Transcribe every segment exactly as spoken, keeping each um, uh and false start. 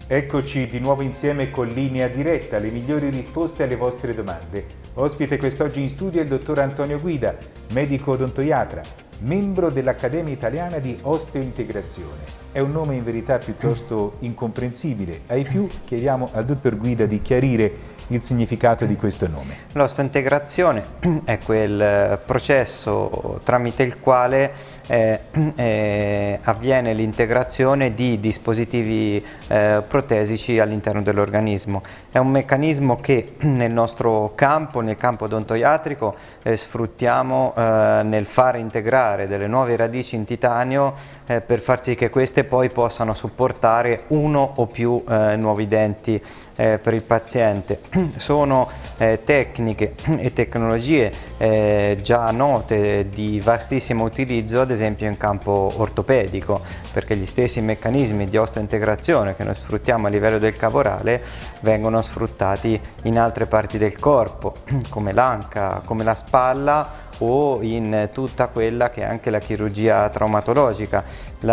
Eccoci di nuovo insieme con Linea Diretta, le migliori risposte alle vostre domande. Ospite quest'oggi in studio è il dottor Antonio Guida, medico odontoiatra, membro dell'Accademia Italiana di Osteointegrazione. È un nome in verità piuttosto incomprensibile. Ai più chiediamo al dottor Guida di chiarire il significato di questo nome. L'osteointegrazione è quel processo tramite il quale eh, eh, avviene l'integrazione di dispositivi eh, protesici all'interno dell'organismo. È un meccanismo che nel nostro campo, nel campo odontoiatrico, eh, sfruttiamo eh, nel fare integrare delle nuove radici in titanio eh, per far sì che queste poi possano supportare uno o più eh, nuovi denti eh, per il paziente. Sono eh, tecniche e tecnologie eh, già note di vastissimo utilizzo, ad esempio in campo ortopedico, perché gli stessi meccanismi di osteointegrazione che noi sfruttiamo a livello del cavorale vengono sfruttati in altre parti del corpo, come l'anca, come la spalla, o in tutta quella che è anche la chirurgia traumatologica.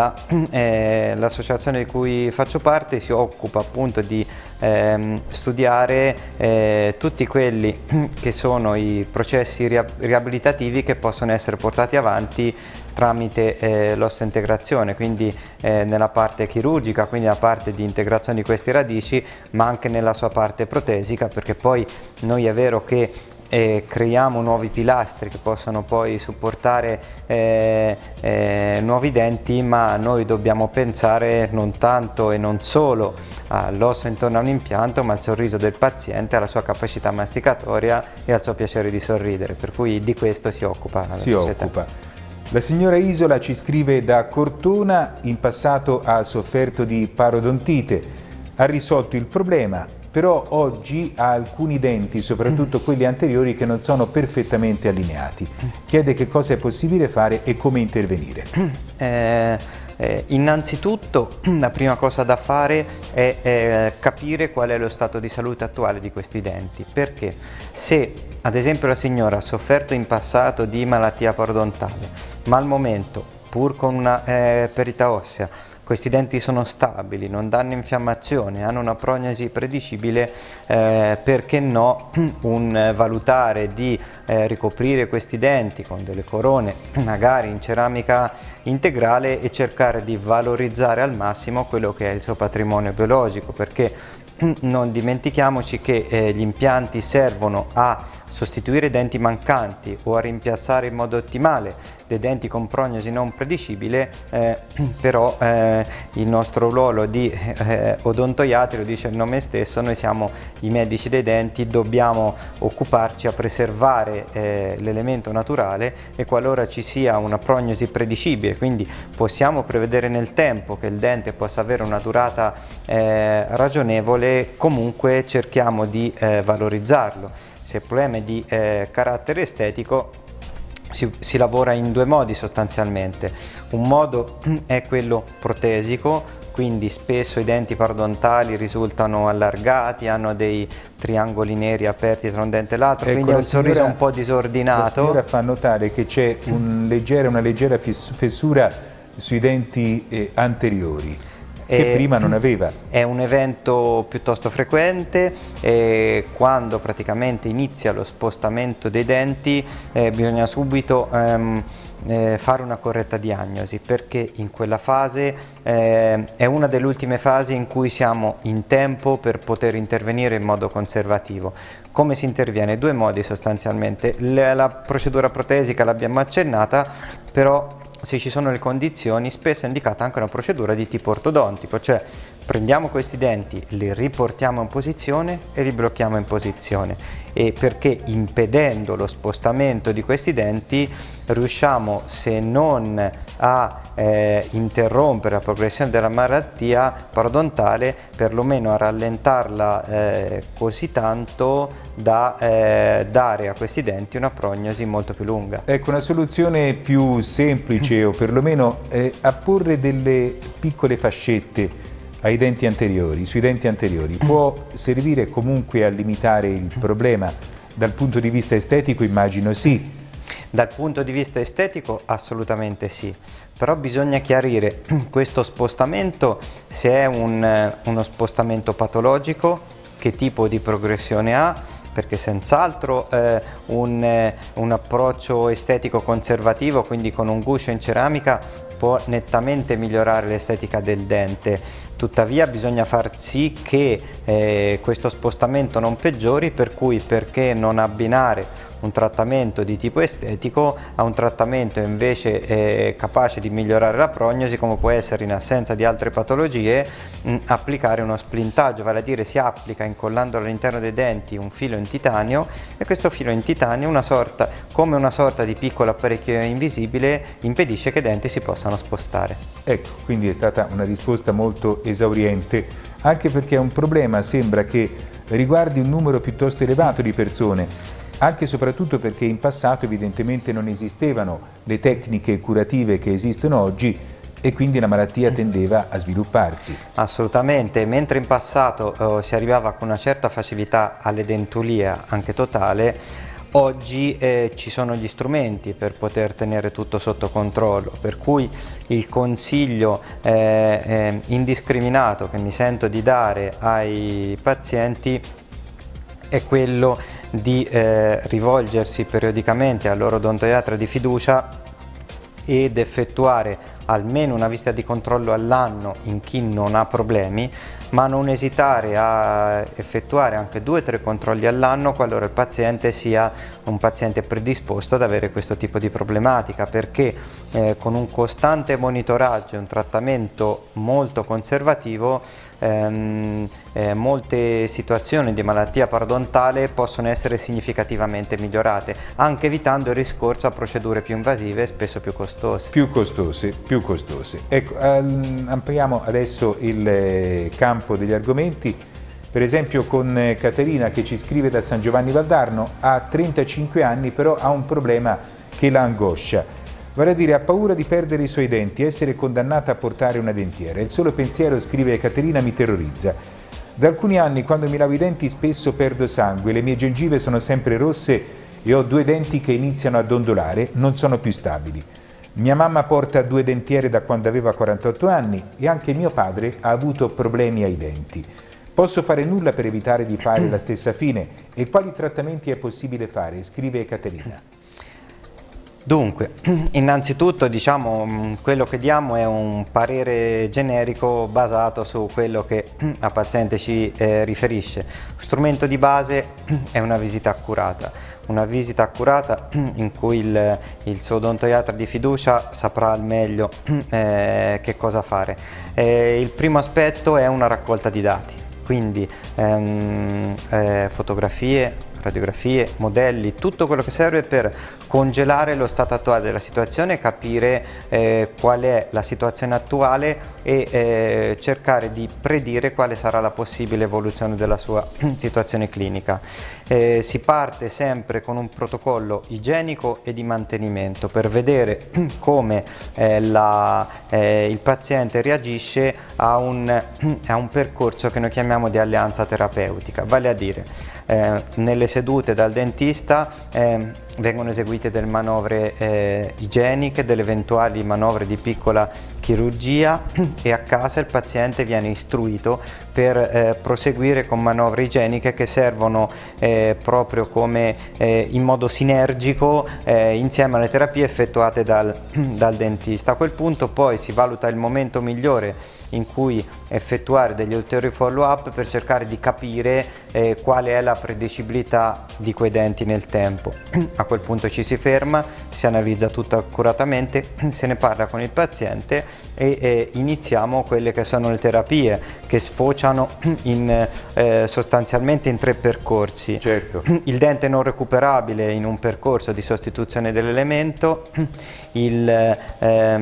L'associazione eh, di cui faccio parte si occupa appunto di ehm, studiare eh, tutti quelli che sono i processi riabilitativi che possono essere portati avanti tramite eh, l'osteointegrazione, quindi eh, nella parte chirurgica, quindi la parte di integrazione di queste radici, ma anche nella sua parte protesica, perché poi noi è vero che E creiamo nuovi pilastri che possono poi supportare eh, eh, nuovi denti, ma noi dobbiamo pensare non tanto e non solo all'osso intorno a un impianto, ma al sorriso del paziente, alla sua capacità masticatoria e al suo piacere di sorridere, per cui di questo si occupa la si società. Occupa. La signora Isola ci scrive da Cortona: in passato ha sofferto di parodontite, ha risolto il problema, però oggi ha alcuni denti, soprattutto quelli anteriori, che non sono perfettamente allineati. Chiede che cosa è possibile fare e come intervenire. Eh, eh, innanzitutto la prima cosa da fare è eh, capire qual è lo stato di salute attuale di questi denti, perché se ad esempio la signora ha sofferto in passato di malattia parodontale, ma al momento, pur con una eh, ferita ossea, questi denti sono stabili, non danno infiammazione, hanno una prognosi predicibile, eh, perché no un valutare di eh, ricoprire questi denti con delle corone, magari in ceramica integrale, e cercare di valorizzare al massimo quello che è il suo patrimonio biologico, perché non dimentichiamoci che eh, gli impianti servono a sostituire denti mancanti o a rimpiazzare in modo ottimale dei denti con prognosi non predicibile, eh, però eh, il nostro ruolo di eh, odontoiatri, lo dice il nome stesso, noi siamo i medici dei denti, dobbiamo occuparci a preservare eh, l'elemento naturale, e qualora ci sia una prognosi predicibile, quindi possiamo prevedere nel tempo che il dente possa avere una durata eh, ragionevole, comunque cerchiamo di eh, valorizzarlo. Se il problema è di eh, carattere estetico, Si, si lavora in due modi sostanzialmente. Un modo è quello protesico, quindi spesso i denti parodontali risultano allargati, hanno dei triangoli neri aperti tra un dente e l'altro, ecco, quindi è un signora, sorriso un po' disordinato. La signora fa notare che c'è un leggera, una leggera fessura sui denti eh, anteriori, che prima non aveva. È un evento piuttosto frequente, e quando praticamente inizia lo spostamento dei denti eh, bisogna subito ehm, eh, fare una corretta diagnosi, perché in quella fase eh, è una delle ultime fasi in cui siamo in tempo per poter intervenire in modo conservativo. Come si interviene? Due modi sostanzialmente. La, la procedura protesica l'abbiamo accennata, però se ci sono le condizioni spesso è indicata anche una procedura di tipo ortodontico, cioè prendiamo questi denti, li riportiamo in posizione e li blocchiamo in posizione, e perché impedendo lo spostamento di questi denti riusciamo, se non a eh, interrompere la progressione della malattia parodontale, perlomeno a rallentarla eh, così tanto da eh, dare a questi denti una prognosi molto più lunga. Ecco, una soluzione più semplice, o perlomeno eh, apporre delle piccole fascette ai denti anteriori, sui denti anteriori, può servire comunque a limitare il problema dal punto di vista estetico? Immagino sì. Dal punto di vista estetico assolutamente sì, però bisogna chiarire questo spostamento se è un, uno spostamento patologico, che tipo di progressione ha, perché senz'altro eh, un, eh, un approccio estetico conservativo, quindi con un guscio in ceramica, può nettamente migliorare l'estetica del dente. Tuttavia bisogna far sì che eh, questo spostamento non peggiori, per cui perché non abbinare un trattamento di tipo estetico a un trattamento invece eh, capace di migliorare la prognosi, come può essere, in assenza di altre patologie, mh, applicare uno splintaggio, vale a dire si applica incollando all'interno dei denti un filo in titanio, e questo filo in titanio, una sorta, come una sorta di piccolo apparecchio invisibile, impedisce che i denti si possano spostare. Ecco, quindi è stata una risposta molto esauriente, anche perché è un problema, sembra, che riguardi un numero piuttosto elevato di persone, anche e soprattutto perché in passato evidentemente non esistevano le tecniche curative che esistono oggi e quindi la malattia tendeva a svilupparsi. Assolutamente, mentre in passato eh, si arrivava con una certa facilità all'edentulia anche totale, oggi eh, ci sono gli strumenti per poter tenere tutto sotto controllo, per cui il consiglio eh, eh, indiscriminato che mi sento di dare ai pazienti è quello di eh, rivolgersi periodicamente al loro odontoiatra di fiducia ed effettuare almeno una visita di controllo all'anno in chi non ha problemi, ma non esitare a effettuare anche due o tre controlli all'anno qualora il paziente sia un paziente predisposto ad avere questo tipo di problematica, perché eh, con un costante monitoraggio e un trattamento molto conservativo ehm, eh, molte situazioni di malattia parodontale possono essere significativamente migliorate, anche evitando il ricorso a procedure più invasive e spesso più costose. Più costose, più costose. Ecco, ehm, ampliamo adesso il eh, campo degli argomenti, per esempio con eh, Caterina, che ci scrive da San Giovanni Valdarno, ha trentacinque anni, però ha un problema che la angoscia, vale a dire ha paura di perdere i suoi denti, essere condannata a portare una dentiera. Il solo pensiero, scrive Caterina, mi terrorizza. Da alcuni anni, quando mi lavo i denti, spesso perdo sangue, le mie gengive sono sempre rosse e ho due denti che iniziano a dondolare, non sono più stabili. Mia mamma porta due dentiere da quando aveva quarantotto anni e anche mio padre ha avuto problemi ai denti. Posso fare nulla per evitare di fare la stessa fine? E quali trattamenti è possibile fare? Scrive Caterina. Dunque, innanzitutto diciamo quello che diamo è un parere generico basato su quello che la paziente ci eh, riferisce. Lo strumento di base è una visita accurata, una visita accurata in cui il, il suo odontoiatra di fiducia saprà al meglio eh, che cosa fare. Eh, il primo aspetto è una raccolta di dati, quindi ehm, eh, fotografie, radiografie, modelli, tutto quello che serve per congelare lo stato attuale della situazione, capire eh, qual è la situazione attuale e eh, cercare di predire quale sarà la possibile evoluzione della sua situazione clinica. Eh, si parte sempre con un protocollo igienico e di mantenimento per vedere come eh, la, eh, il paziente reagisce a un, a un percorso che noi chiamiamo di alleanza terapeutica, vale a dire eh, nelle sedute dal dentista eh, vengono eseguite delle manovre eh, igieniche, delle eventuali manovre di piccola chirurgia e a casa il paziente viene istruito per eh, proseguire con manovre igieniche che servono eh, proprio come eh, in modo sinergico eh, insieme alle terapie effettuate dal, dal dentista. A quel punto poi si valuta il momento migliore in cui effettuare degli ulteriori follow up per cercare di capire eh, quale è la predicibilità di quei denti nel tempo. A quel punto ci si ferma, si analizza tutto accuratamente, se ne parla con il paziente e eh, iniziamo quelle che sono le terapie che sfociano in, eh, sostanzialmente in tre percorsi. Certo. Il dente non recuperabile in un percorso di sostituzione dell'elemento, il, ehm,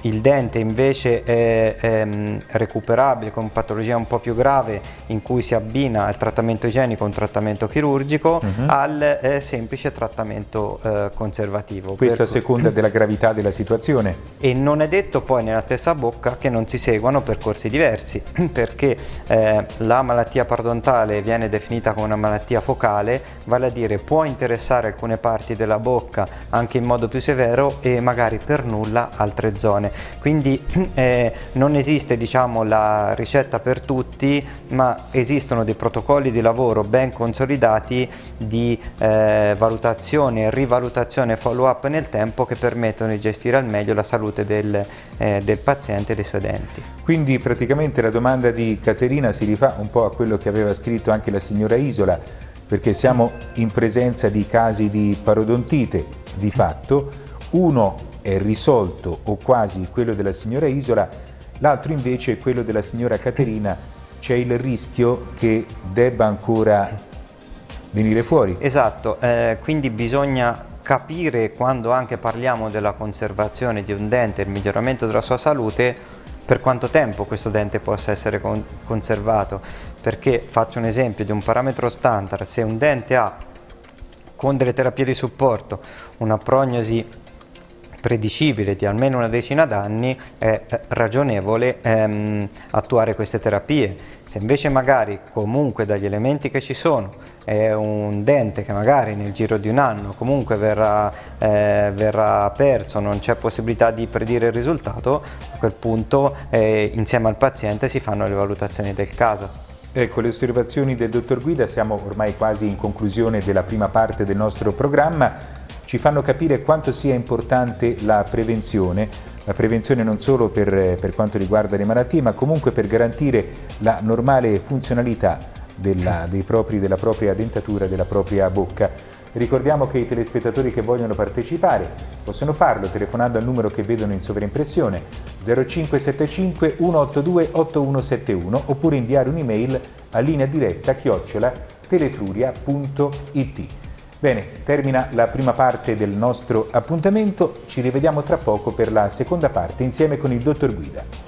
il dente invece è, è recuperabile con patologia un po' più grave, in cui si abbina il trattamento igienico un trattamento chirurgico, uh-huh. al eh, semplice trattamento eh, conservativo. Questo a seconda della gravità della situazione. E non è detto poi nella stessa bocca che non si seguano percorsi diversi, perché eh, la malattia parodontale viene definita come una malattia focale, vale a dire può interessare alcune parti della bocca anche in modo più severo e magari per nulla altre zone. Quindi eh, non esiste, diciamo, la ricetta per tutti, ma esistono dei protocolli di lavoro ben consolidati di eh, valutazione, rivalutazione e follow up nel tempo che permettono di gestire al meglio la salute del, eh, del paziente e dei suoi denti. Quindi praticamente la domanda di Caterina si rifà un po' a quello che aveva scritto anche la signora Isola, perché siamo in presenza di casi di parodontite di fatto. Uno è risolto o quasi quello della signora Isola, l'altro invece è quello della signora Caterina. C'è il rischio che debba ancora venire fuori. Esatto, eh, quindi bisogna capire, quando anche parliamo della conservazione di un dente, il miglioramento della sua salute, per quanto tempo questo dente possa essere con conservato, perché faccio un esempio di un parametro standard: se un dente ha, con delle terapie di supporto, una prognosi predicibile di almeno una decina d'anni, è ragionevole ehm, attuare queste terapie. Se invece magari comunque dagli elementi che ci sono è un dente che magari nel giro di un anno comunque verrà, eh, verrà perso, non c'è possibilità di predire il risultato, a quel punto eh, insieme al paziente si fanno le valutazioni del caso. Ecco, le osservazioni del dottor Guida, siamo ormai quasi in conclusione della prima parte del nostro programma, ci fanno capire quanto sia importante la prevenzione, la prevenzione non solo per, per quanto riguarda le malattie, ma comunque per garantire la normale funzionalità della, dei propri, della propria dentatura, della propria bocca. Ricordiamo che i telespettatori che vogliono partecipare possono farlo telefonando al numero che vedono in sovraimpressione zero cinque sette cinque uno otto due otto uno sette uno, oppure inviare un'email a linea diretta chiocciola teletruria punto it. Bene, termina la prima parte del nostro appuntamento, ci rivediamo tra poco per la seconda parte insieme con il dottor Guida.